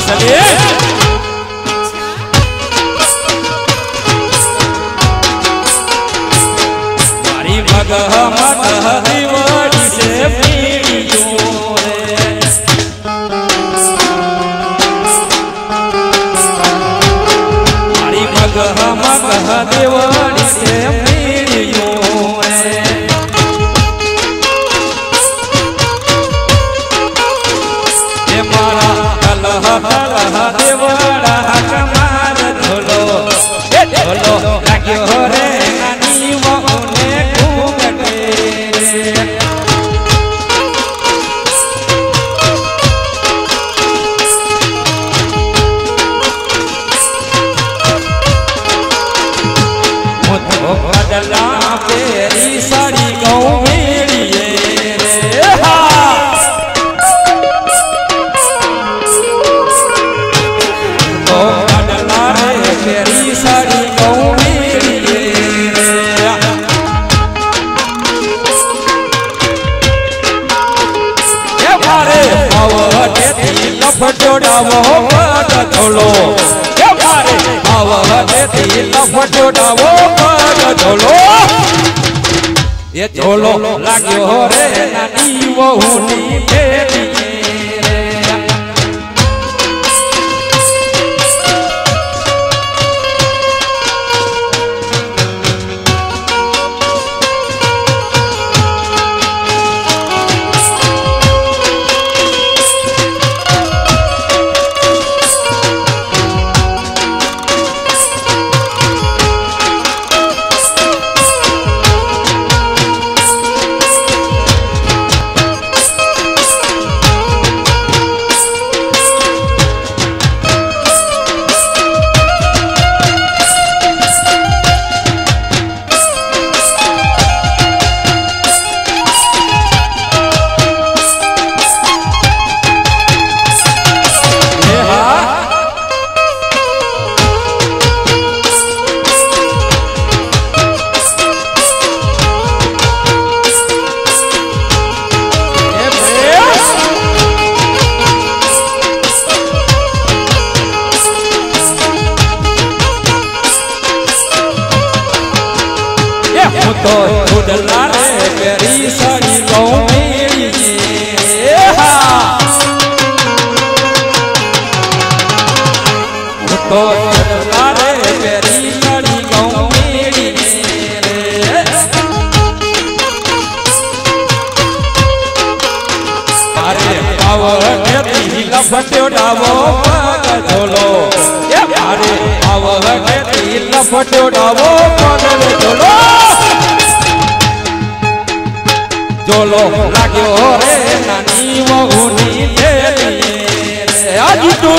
वासले मारी मगह मगह दिवाली से पीड़ियों रे मारी मगह मगह दिवाली से पीड़ियों रे ये मारा कलह कलह देवड़ा कमाल झोलो ये झोलो लाग्यो रे नानी वहुने घूमटे मुझको बदला तेरी साड़ी गाँव मेरिए रे हा लफटोड़ावो पग झोलो ये मारे आवते दिल लफटोड़ावो पग झोलो ये झोलो लाग्यो रे नानी वहुनी बेटी तो उड़ला रे मेरी साड़ी गाँव मेरी हा तो उड़ला रे मेरी साड़ी गाँव मेरी अरे पावर के दिल फटोड़ावो पग झोलो ये अरे पावर के दिल फटोड़ावो पग झोलो झोलो लाग्यो रे नानी वहुनी बेटी रे आजी तू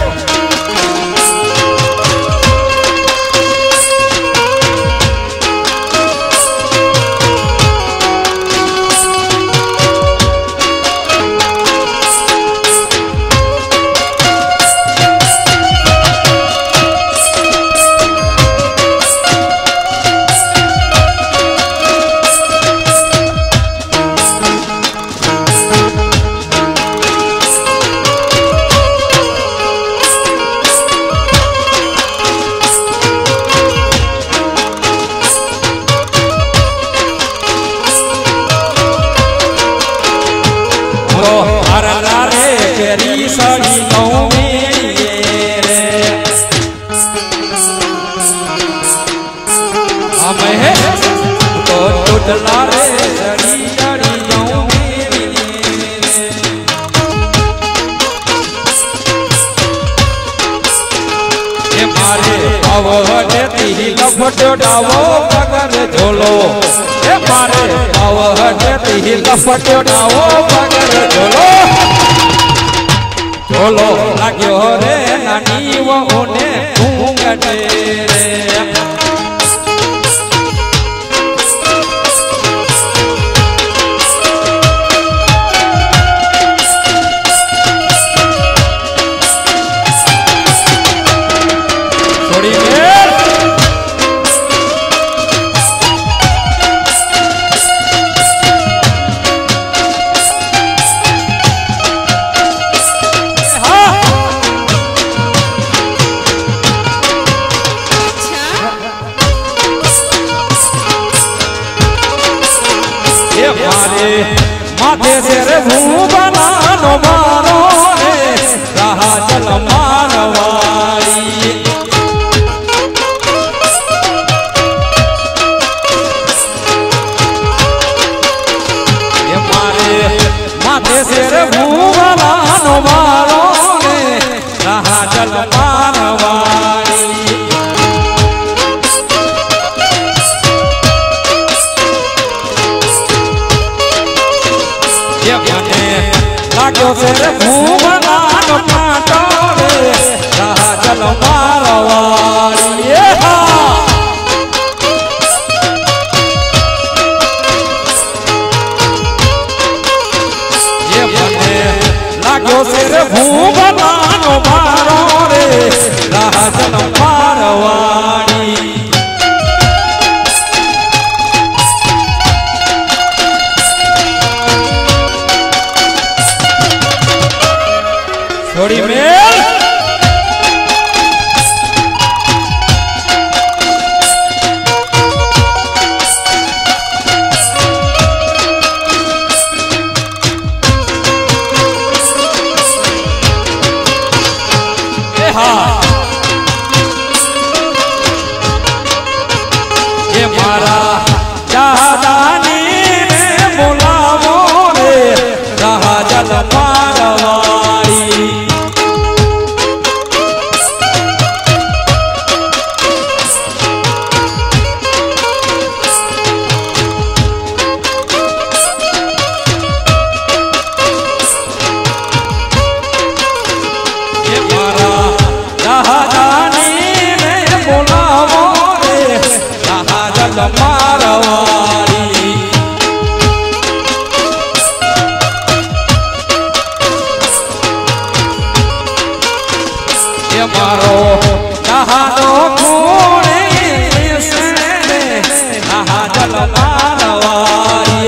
तेरी साड़ी गाँव मेरी रे हमें तो टूटला रे साड़ी साड़ी गाँव मेरी ये मारे आवहटे दिल लफटोड़ावो पग झोलो ये मारे आवहटे दिल लफटोड़ावो पग झोलो झोलो लाग्यो रे नानी वहुने घूमटे रे छोड़ी शेर भूबनानो मारो रे रहा जल मारवाड़ी ये मारे माथे शेर भूबनानो मारो रे रहा जल मारवाड़ी लाग्यो शेर भूबनानो कांटो रे रहा जल मारवाड़ी ये बने लाग्यो शेर भूबनानो मारो रे रहा जल मारवाड़ी थोड़ी मेल ये मारा जादानी ने बुलावो रे रहा जल मारवाड़ी मारवाड़ी ये मारो कहानो खूने से कहा जल मारवाड़ी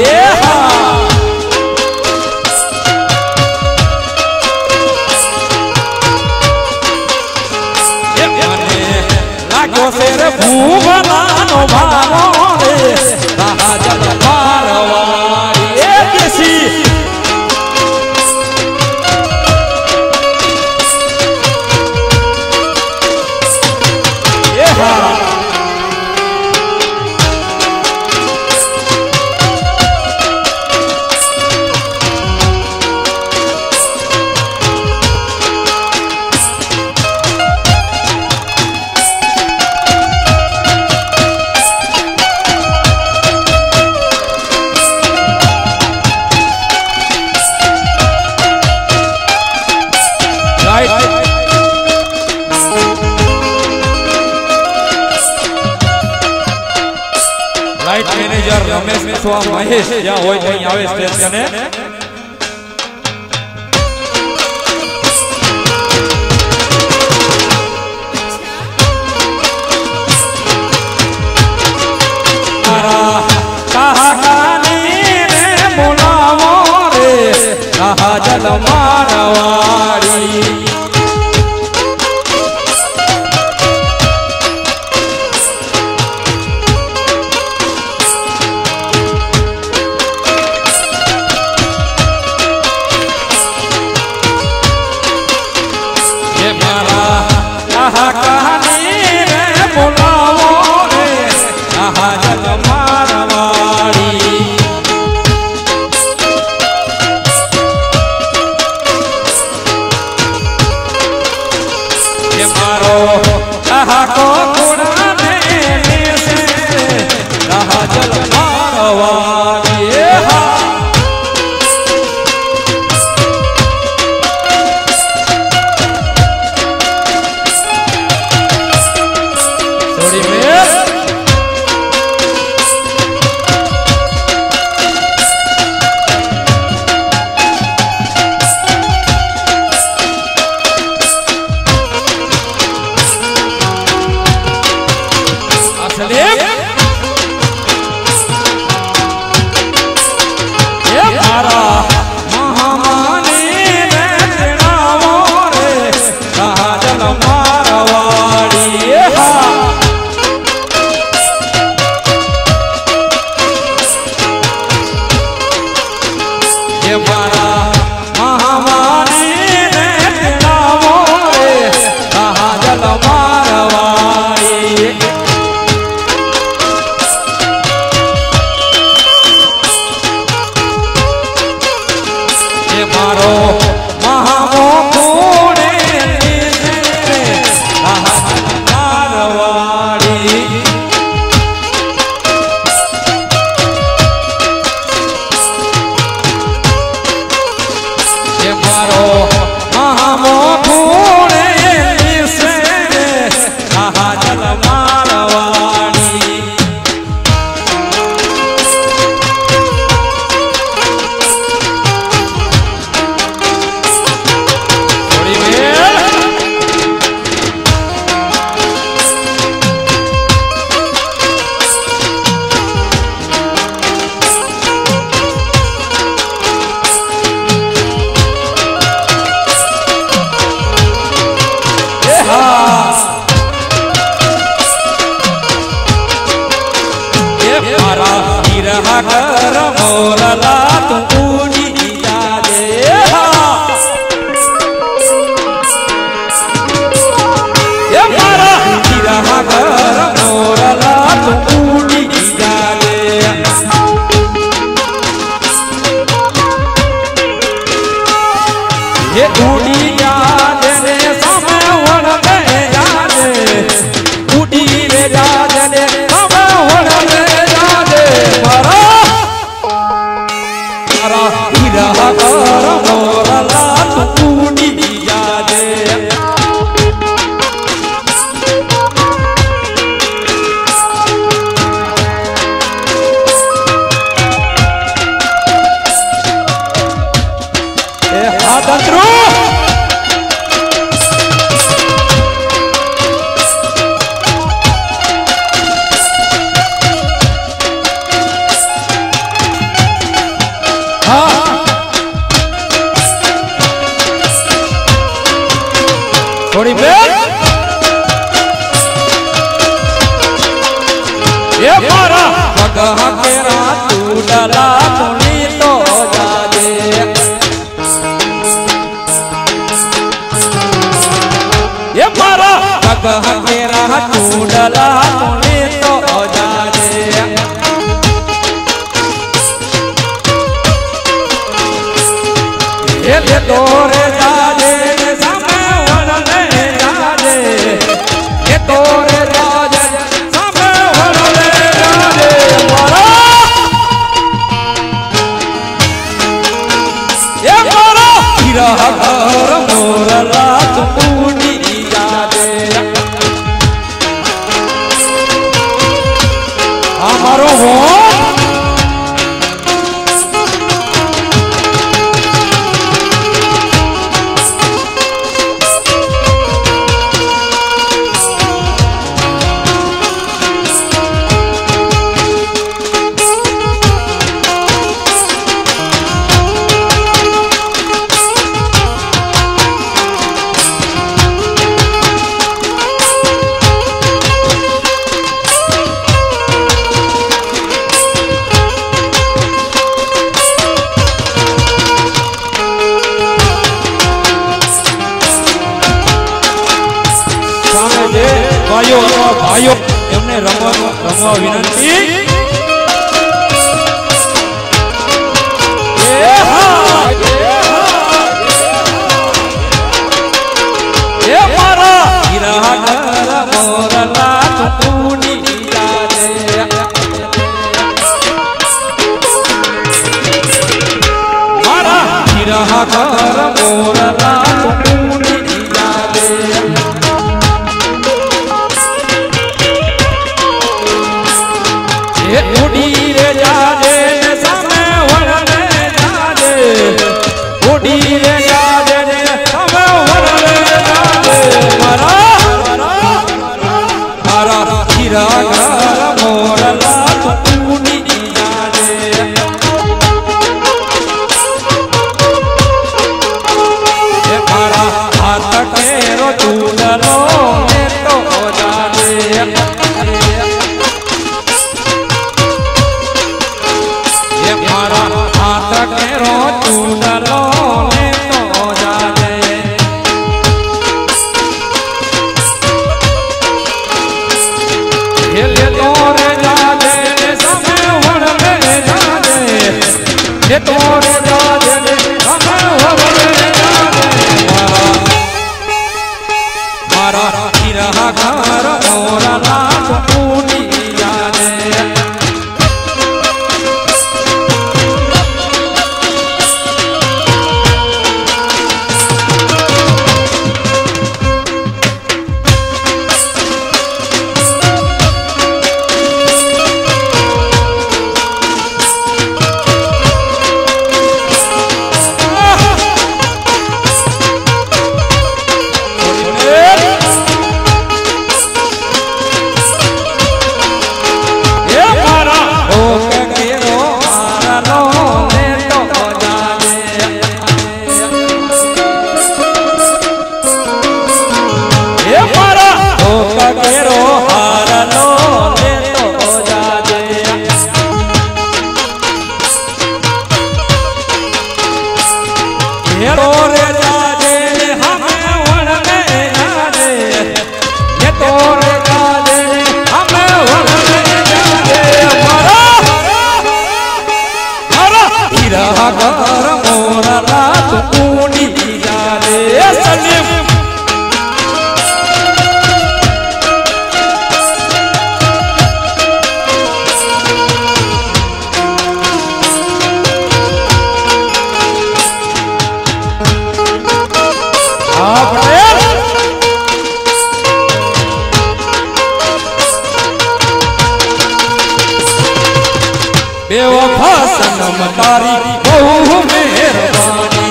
ये बने लागो शेर भूबनानो मारो रहा जल मारवाड़ी कैसी राइट मैनेजर रमेश मिश्रा महेश या होय तो आवे स्टेज कने कहा कानी ने बुलावो रे रहा जल मारवाड़ी कहानी रे बुलावो रे रहा जल मारवाड़ी ये मारो कहा को कुराने से रहा जल मारवाड़ी ये मारो महामो पुणे मारवाड़ी ये मारो महामो पुणे से जल मारवाड़ी कर मोरला तू उड़ी जा दे ये मारा हीरा कर मोरला तू उड़ी जा दे ये उड़ी जा दे समय वण में जा दे उड़ी रे जा दे समय वण में जा दे मारा हीरा कर मोरला तू उड़ी जा दे हाथरू थोड़ी बेल ये मारा पगह के रातू डला तुनी तो जा दे ये मारा पगह के रातू डला तुनी तो जा दे ये तोरे जा दे तोरे राज समय वरले राजे मारा ये मारा हीरा कर मोरला तू उड़ी जा दे हमारो हो भाइयों एमने रमवा विनंती ये मारा हीरा कर मोरला तू उड़ी जा दे मारा हीरा कर मोरला तू उड़ी जा दे उड़ी रे जा दे समय वण में जा दे उड़ी रे जा दे समय वण में जा दे मारा मारा हीरा कर मोरला तू उड़ी जा दे ये मारा हाथ केरो तू डलो ने तो जा दे मारा हाथ केरो तू डलो ने तो जा दे ये तोरे जा दे समय वण में जा दे ये तोरे जा दे समय तो रे जाजे हमें वणने जाजे ये तो रे जाजे हमें वणने जाजे मारा मारा हीरा घर मोरा रात ऊनी जाजे सलीम बेवफा सनम तारी बहु मेहरबानी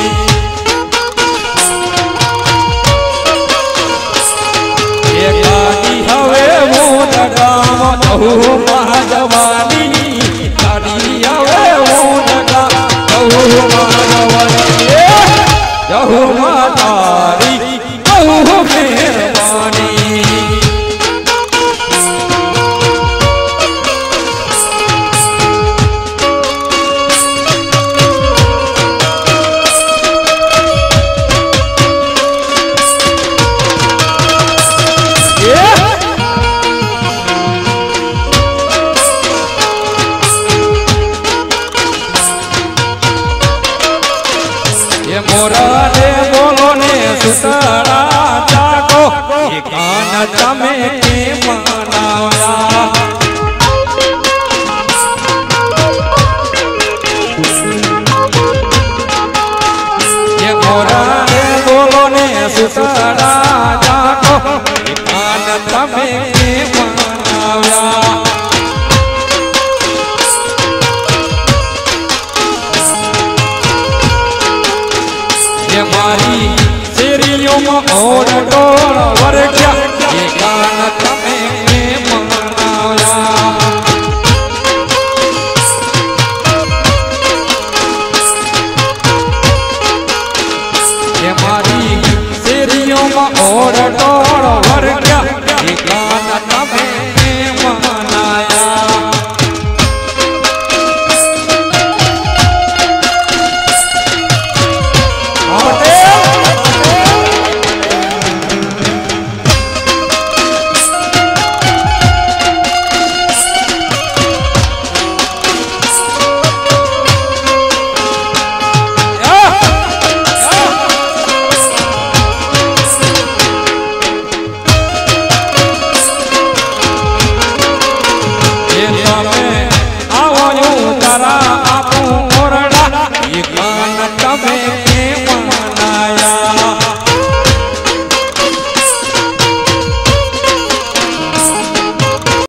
एकादी हवे मोर गाम बहु महाजवानी तारी हवे मोर गाम बहु महाजवानी बहु तारी बहु मेहरबानी मोरा ने बोलो ने सुतरा जागो ये कान तमे के मनाया ये मोरा ने बोलो ने सुतरा जागो ये कान तमे के मनाया मारी शेरियों में और डोर वर क्या ये गान तमें मनाया ये मारी शेरियों में और डोर वर क्या ये गान तमें